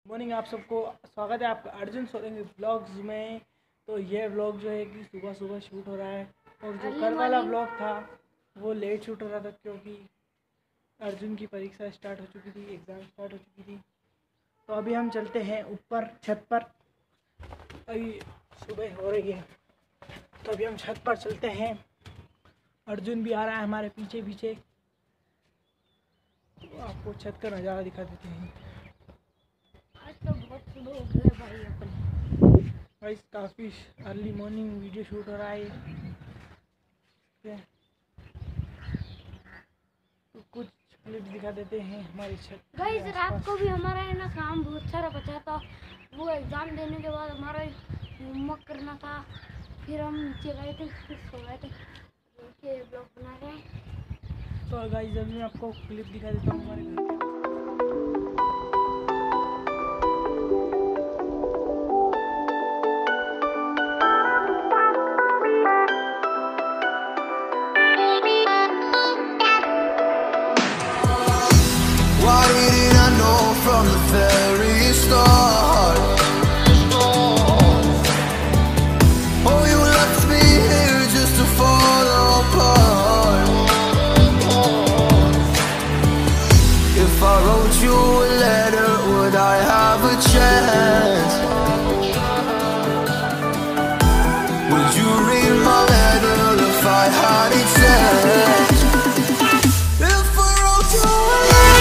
Morning आप सबको स्वागत है आपका अर्जुन सोरेंगे ब्लॉग्स में। तो ये ब्लॉग जो है कि सुबह सुबह शूट हो रहा है और जो कल वाला ब्लॉग था वो लेट शूट हो रहा था क्योंकि अर्जुन की परीक्षा स्टार्ट हो चुकी थी, एग्ज़ाम स्टार्ट हो चुकी थी। तो अभी हम चलते हैं ऊपर छत पर। अभी सुबह हो रही है तो अभी हम छत पर चलते हैं। अर्जुन भी आ रहा है हमारे पीछे पीछे। तो आपको छत का नज़ारा दिखा देते हैं। तो बहुत सुबह हो गया भाई काफ़ी अर्ली मॉर्निंग वीडियो शूट हो रहा है तो कुछ क्लिप दिखा देते हैं हमारी छत। गाइस रात को भी हमारा है ना काम बहुत सारा बचा था। वो एग्ज़ाम देने के बाद हमारा होमवर्क करना था, फिर हम नीचे गए थे, फिर सो गए थे, के ब्लॉग बना रहे हैं। तो गाइस अभी मैं आपको क्लिप दिखा देता हूँ हमारे घर के। Why didn't I know from the very start? Oh, you left me here just to fall apart. If I wrote you a letter, would I have a chance? Would you read my letter if I had a chance? If I wrote you a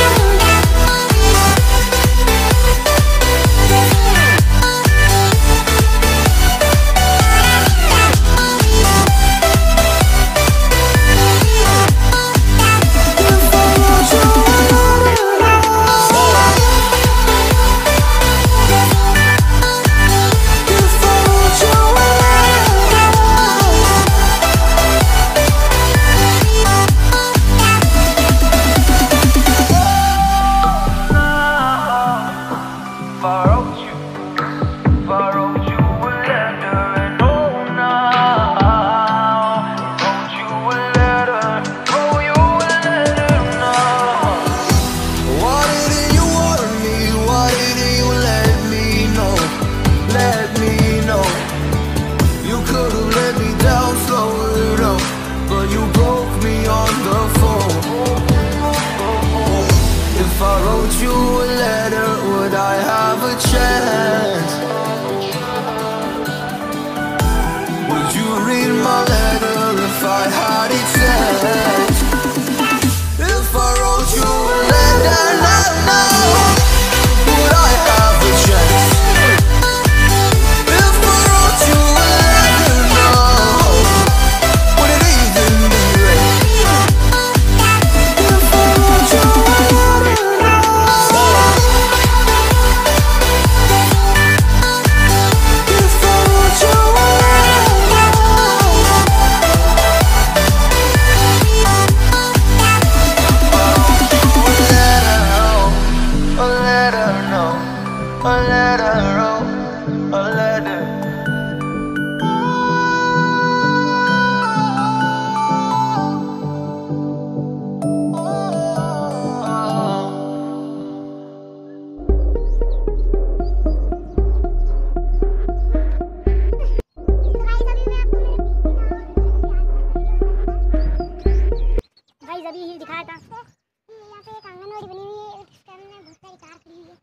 अभी ये दिखाया था यहाँ पे एक आंगनवाड़ी बनी हुई है, उसके सामने बहुत सारी कार खड़ी हुई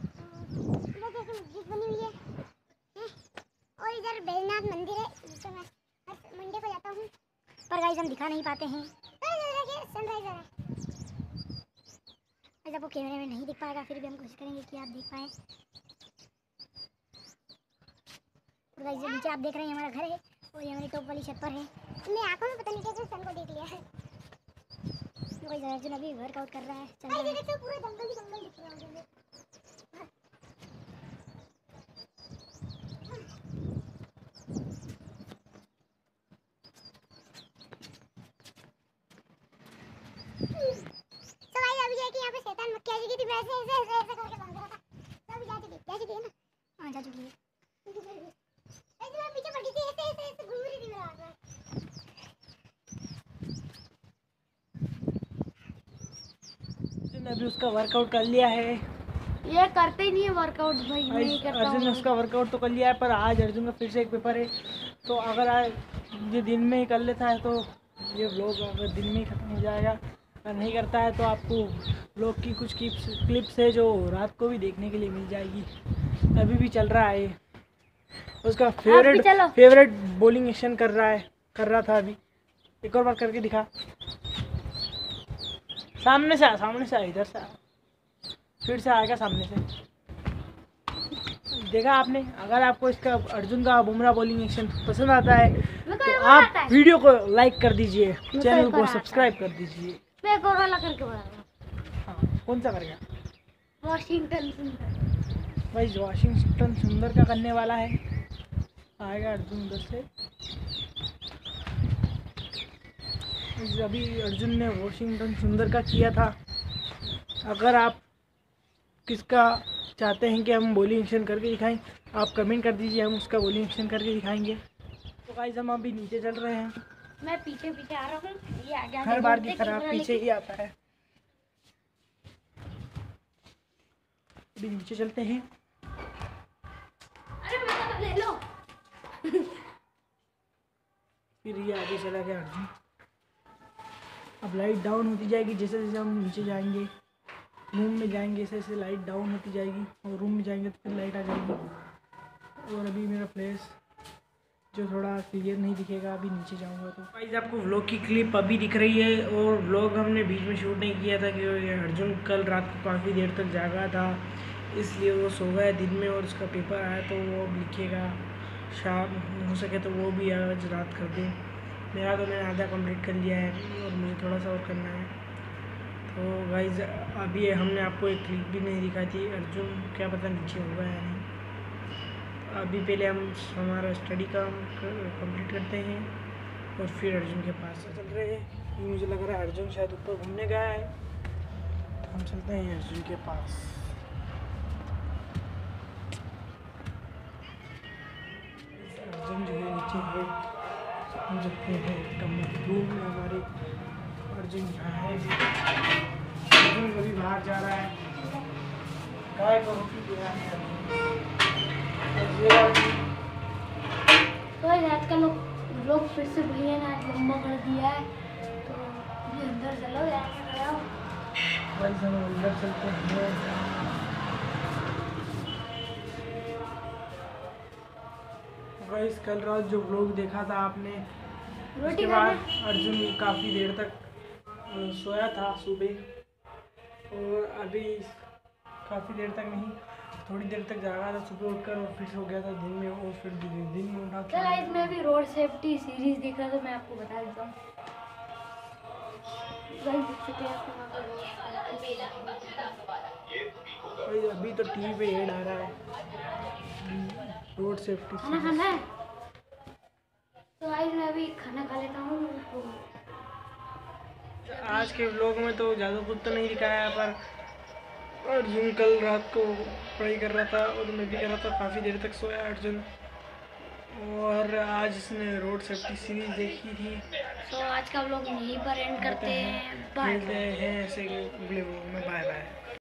है, इधर जैसे मस्जिद बनी हुई है और इधर बैजनाथ मंदिर है जिसमें मैं हर मंडे को जाता हूँ, पर गाइस हम दिखा नहीं पाते हैं। सनराइज है, आपको कैमरे में नहीं दिख पाएगा, फिर भी हम कोशिश करेंगे कि आप देख पाएँ। और गाइस नीचे आप देख रहे हैं हमारा घर है और ये हमारी टॉप वाली छत पर है। मैं आंखों में पता नहीं कैसे सन को देख लिया है। अर्जुन अभी वर्कआउट कर रहा है, चल रहा है। तो पूरे जंगल ही जंगल दिख रहा है। तो भाई अभी है कि यहाँ पे शैतान मक्खी आ चुकी थी, मैं ऐसे करके भाग रहा था। तो अभी जा चुकी है ना? हाँ जा चुकी है। ऐसे मैं पीछे पड़ गई थी, ऐसे घूम रही थी मेरे हाथ में। अभी उसका वर्कआउट कर लिया है ये करते ही नहीं है वर्कआउट भाई, मैं ही करता अर्जुन ने हूँ। उसका वर्कआउट तो कर लिया है, पर आज अर्जुन का फिर से एक पेपर है, तो अगर आज ये दिन में ही कर लेता है तो ये व्लॉग अगर दिन में ही ख़त्म हो जाएगा, अगर नहीं करता है तो आपको व्लॉग की कुछ क्लिप्स है जो रात को भी देखने के लिए मिल जाएगी। अभी भी चल रहा है, उसका फेवरेट बॉलिंग एक्शन कर रहा था अभी। एक और बार करके दिखा, सामने से आ, इधर से आ, फिर से आएगा सामने से। देखा आपने? अगर आपको इसका अर्जुन का बुमराह बॉलिंग एक्शन पसंद आता है तो आप वीडियो को लाइक कर दीजिए, चैनल को सब्सक्राइब कर दीजिए। मैं एक और वाला करके बता रहा हूँ। हाँ, कौन सा करेगा? वॉशिंगटन सुंदर। भाई वॉशिंगटन सुंदर का करने वाला है, आएगा अर्जुन उधर से। अभी अर्जुन ने वॉशिंगटन सुंदर का किया था। अगर आप किसका चाहते हैं कि हम बॉलिंग एक्शन करके दिखाएं, आप कमेंट कर दीजिए, हम उसका बॉलिंग एक्शन करके दिखाएंगे। तो गाइस हम अभी नीचे चल रहे हैं। मैं पीछे आ रहा हूँ, ये आगे हर बार की तरह पीछे ही आता है। अभी नीचे चलते हैं। अरे मेरा तो ले लो। फिर ये आगे चला गया अर्जुन। अब लाइट डाउन होती जाएगी जैसे जैसे हम नीचे जाएंगे, रूम में जाएंगे, जैसे जैसे लाइट डाउन होती जाएगी, और रूम में जाएंगे तो फिर लाइट आ जाएगी। और अभी मेरा फेस जो थोड़ा क्लियर नहीं दिखेगा, अभी नीचे जाऊंगा तो। गाइस आपको व्लॉग की क्लिप अभी दिख रही है, और व्लॉग हमने बीच में शूट नहीं किया था क्योंकि अर्जुन कल रात को काफ़ी देर तक जागा था, इसलिए वो सो गया दिन में, और उसका पेपर आया तो वो अब लिखेगा। शाम हो सके तो वो भी आज रात कर दे। मेरा तो मैंने आधा कंप्लीट कर लिया है और मुझे थोड़ा सा और करना है। तो गाइस अभी हमने आपको एक क्लिप भी नहीं दिखाई थी, अर्जुन क्या पता नीचे होगा या नहीं। अभी पहले हम हमारा स्टडी का कंप्लीट करते हैं और फिर अर्जुन के पास चल रहे हैं। मुझे लग रहा है अर्जुन शायद ऊपर घूमने गया है, तो हम चलते हैं अर्जुन के पास। अर्जुन जो है नीचे है, हम सकते हैं कमरे रूम में हमारे। अर्जुन यहाँ है, अर्जुन कभी बाहर जा रहा है, गाय को रोटी दे रहा है। तो आज का लोग फिर से भैया ने आज लंबा कर दिया है, तो ये अंदर चलो यार। भाई हम अंदर चलते हैं। गाइस कल रात जो व्लॉग देखा था आपने, उसके बाद अर्जुन काफ़ी देर तक सोया था सुबह, और अभी काफ़ी देर तक नहीं, थोड़ी देर तक जागा था, सुबह उठकर और फिर सो गया था दिन में, और फिर दिन में उठा था। गाइस मैं भी रोड सेफ्टी सीरीज देख रहा था, मैं आपको बता देता हूँ। अभी तो टीवी पे ऐड आ रहा है, रोड सेफ्टी। खाना है तो गाइस मैं अभी खाना खा लेता हूँ। आज के व्लॉग में तो ज़्यादा कुछ तो नहीं दिखाया, पर अर्जुन कल रात को पढ़ाई कर रहा था और मैं भी कर रहा था, काफ़ी देर तक सोया अर्जुन, और आज इसने रोड सेफ्टी सीरीज देखी थी। तो आज का व्लॉग यहीं पर एंड करते हैं। बाय। मिलते हैं ऐसे अगले व्लॉग में, बाय बाय।